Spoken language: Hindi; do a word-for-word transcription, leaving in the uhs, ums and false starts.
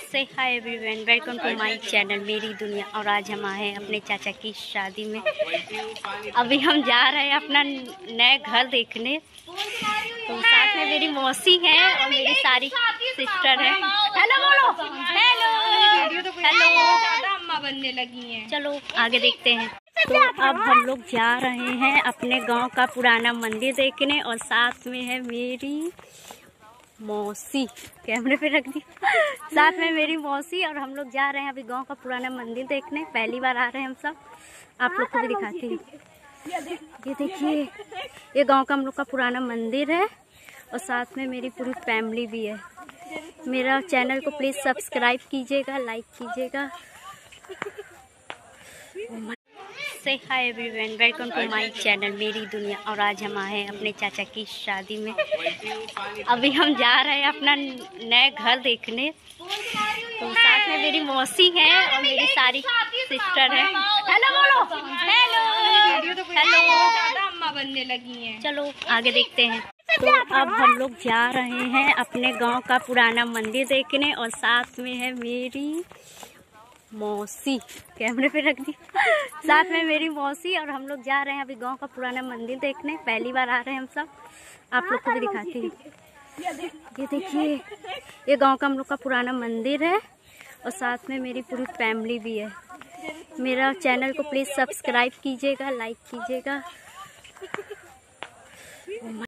से hi everyone, welcome to my channel मेरी दुनिया। और आज हम आए हैं अपने चाचा की शादी में। अभी हम जा रहे हैं अपना नया घर देखने। तो साथ में मेरी मौसी है और मेरी सारी सिस्टर है। हेलो बोलो, हेलो हेलो। अम्मा बनने लगी हैं। चलो आगे देखते हैं। तो अब हम लोग जा रहे हैं अपने गांव का पुराना मंदिर देखने और साथ में है मेरी मौसी। कैमरे पे रख दी। साथ में मेरी मौसी और हम लोग जा रहे हैं अभी गांव का पुराना मंदिर देखने। पहली बार आ रहे हैं हम सब। आप लोग को भी दिखाती हूँ। ये देखिए, ये गांव का हम लोग का पुराना मंदिर है और साथ में मेरी पूरी फैमिली भी है। मेरा चैनल को प्लीज सब्सक्राइब कीजिएगा, लाइक कीजिएगा। से hi everyone, welcome to my channel मेरी दुनिया। और आज हम आए हैं अपने चाचा की शादी में। अभी हम जा रहे हैं अपना नया घर देखने। तो साथ में मेरी मौसी है और मेरी सारी सिस्टर है। हेलो बोलो, हेलो हेलो। अम्मा बनने लगी हैं। चलो आगे देखते हैं। तो अब हम लोग जा रहे हैं अपने गांव का पुराना मंदिर देखने और साथ में है मेरी मौसी। कैमरे पे रख दी। साथ में मेरी मौसी और हम लोग जा रहे हैं अभी गांव का पुराना मंदिर देखने। पहली बार आ रहे हैं हम सब। आप लोग को भी दिखाती हूँ। ये देखिए, ये गांव का हम लोग का पुराना मंदिर है और साथ में मेरी पूरी फैमिली भी है। मेरा चैनल को प्लीज सब्सक्राइब कीजिएगा, लाइक कीजिएगा।